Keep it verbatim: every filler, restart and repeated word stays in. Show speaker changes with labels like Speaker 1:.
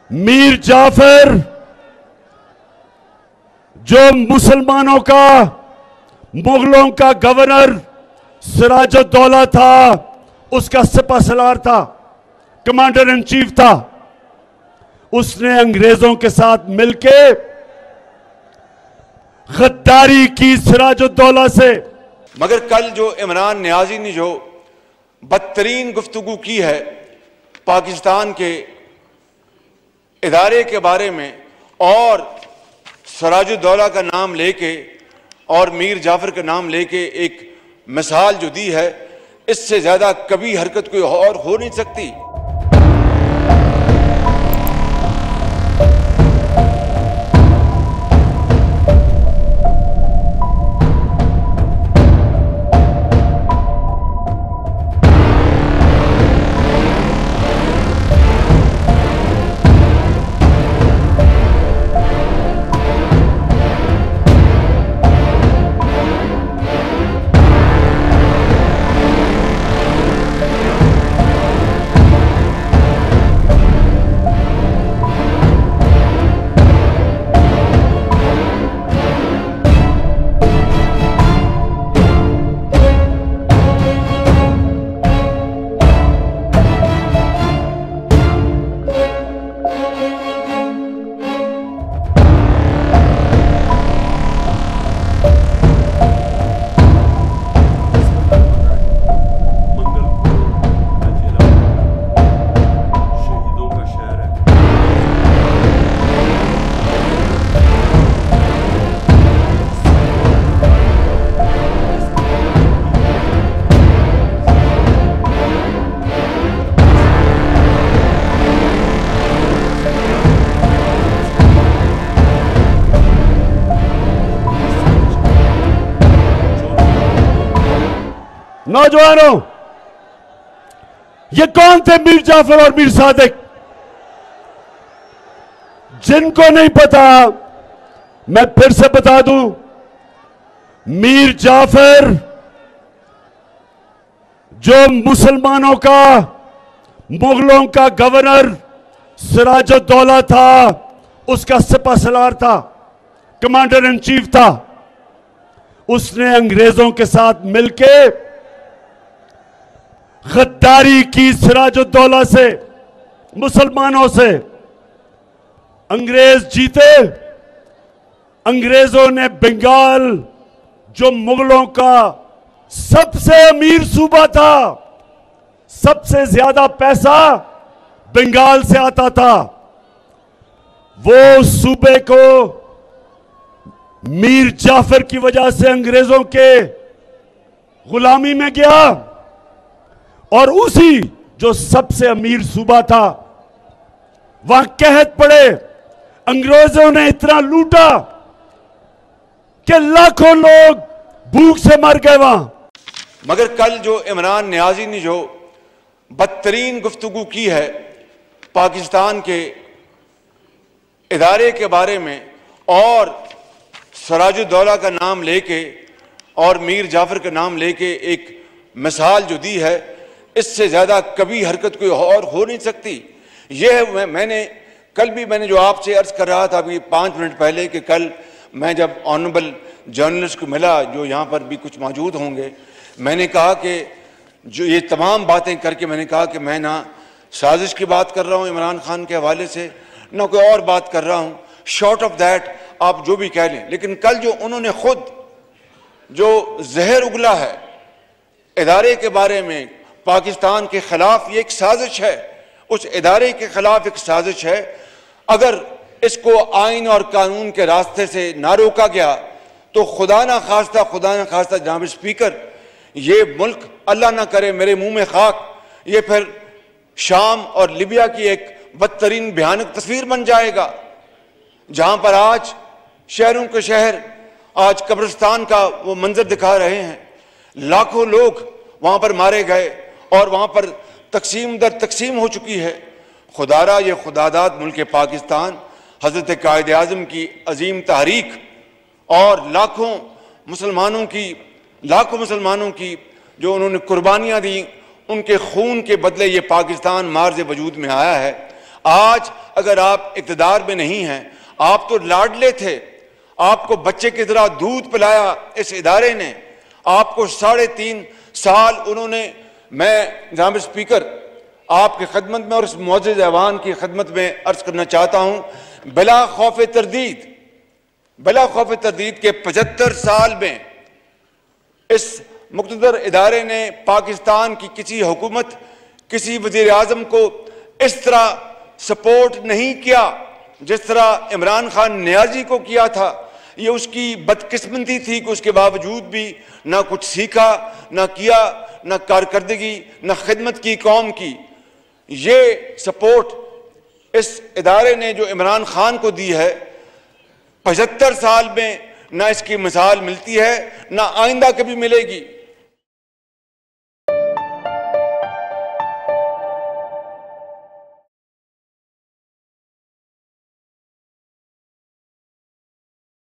Speaker 1: मीर जाफर जो मुसलमानों का, मुगलों का गवर्नर सिराज-उद-दौला था, उसका सिपह सलार था, कमांडर इन चीफ था, उसने अंग्रेजों के साथ मिलके गद्दारी की सिराज-उद-दौला से।
Speaker 2: मगर कल जो इमरान नियाजी ने जो बदतरीन गुफ्तगू की है पाकिस्तान के इदारे के बारे में, और सिराज-उद-दौला का नाम लेके और मीर जाफर का नाम लेके एक मिसाल जो दी है, इससे ज्यादा कभी हरकत कोई और हो नहीं सकती।
Speaker 1: नौजवानों, ये कौन थे मीर जाफर और मीर सादिक? जिनको नहीं पता मैं फिर से बता दूं, मीर जाफर जो मुसलमानों का, मुगलों का गवर्नर सिराज-उद-दौला था, उसका सिपह सलार था, कमांडर इन चीफ था, उसने अंग्रेजों के साथ मिलके गद्दारी की सिराज-उद-दौला से, मुसलमानों से। अंग्रेज जीते, अंग्रेजों ने बंगाल जो मुगलों का सबसे अमीर सूबा था, सबसे ज्यादा पैसा बंगाल से आता था, वो सूबे को मीर जाफर की वजह से अंग्रेजों के गुलामी में गया, और उसी जो सबसे अमीर सूबा था वहां कहत पड़े। अंग्रेजों ने इतना लूटा कि लाखों लोग भूख से मर गए वहां।
Speaker 2: मगर कल जो इमरान नियाजी ने जो बदतरीन गुफ्तगू की है पाकिस्तान के इदारे के बारे में, और सिराज-उद-दौला का नाम लेके और मीर जाफर का नाम लेके एक मिसाल जो दी है, इससे ज्यादा कभी हरकत कोई और हो नहीं सकती। यह मैं, मैंने कल भी मैंने जो आपसे अर्ज कर रहा था अभी पाँच मिनट पहले कि कल मैं जब ऑनरेबल जर्नलिस्ट को मिला, जो यहाँ पर भी कुछ मौजूद होंगे, मैंने कहा कि जो ये तमाम बातें करके मैंने कहा कि मैं ना साजिश की बात कर रहा हूँ इमरान खान के हवाले से, ना कोई और बात कर रहा हूँ। शॉर्ट ऑफ दैट आप जो भी कह लें, लेकिन कल जो उन्होंने खुद जो जहर उगला है इदारे के बारे में, पाकिस्तान के खिलाफ ये एक साजिश है, उस इदारे के खिलाफ एक साजिश है। अगर इसको आइन और कानून के रास्ते से ना रोका गया तो खुदा ना खास्ता खुदा ना खास्ता जनाब स्पीकर, ये मुल्क अल्लाह ना करे मेरे मुंह में खाक, ये फिर शाम और लिबिया की एक बदतरीन भयानक तस्वीर बन जाएगा, जहां पर आज शहरों के शहर आज कब्रिस्तान का वो मंजर दिखा रहे हैं। लाखों लोग वहां पर मारे गए और वहां पर तकसीम दर तकसीम हो चुकी है। खुदारा ये खुदादाद मुल्क पाकिस्तान, हजरत कायद आज़म की अजीम तहरीक और लाखों मुसलमानों की लाखों मुसलमानों की जो उन्होंने कुर्बानियां दी, उनके खून के बदले ये पाकिस्तान मार्ज वजूद में आया है। आज अगर आप इक़्तिदार में नहीं हैं, आप तो लाडले थे, आपको बच्चे की तरह दूध पिलाया इस इदारे ने, आपको साढ़े तीन साल उन्होंने, मैं जनाब स्पीकर आपकी खदमत में और इस मुअज़्ज़ज़ ऐवान की खदमत में अर्ज करना चाहता हूँ, बिला खौफ तरदीद बिला खौफ तरदीद के पचहत्तर साल में इस मुक़्तदर इदारे ने पाकिस्तान की किसी हुकूमत, किसी वज़ीर आज़म को इस तरह सपोर्ट नहीं किया जिस तरह इमरान खान नियाजी को किया था। ये उसकी बदकिस्मती थी कि उसके बावजूद भी ना कुछ सीखा, ना किया, ना कारकर्दगी, ना खिदमत की कौम की। ये सपोर्ट इस इदारे ने जो इमरान खान को दी है, पचहत्तर साल में ना इसकी मिसाल मिलती है, ना आइंदा कभी मिलेगी।